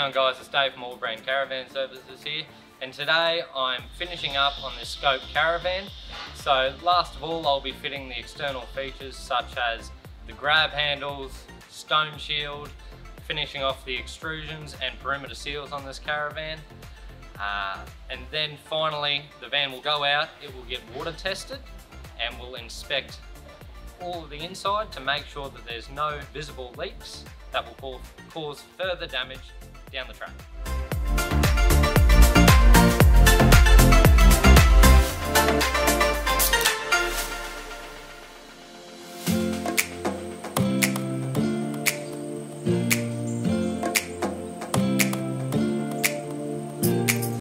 going, guys? It's Dave from All Brain Caravan Services here, and today I'm finishing up on this scope caravan. So last of all, I'll be fitting the external features such as the grab handles, stone shield, finishing off the extrusions and perimeter seals on this caravan. And then finally the van will go out, it will get water tested, and we'll inspect all of the inside to make sure that there's no visible leaks that will cause further damage down the track.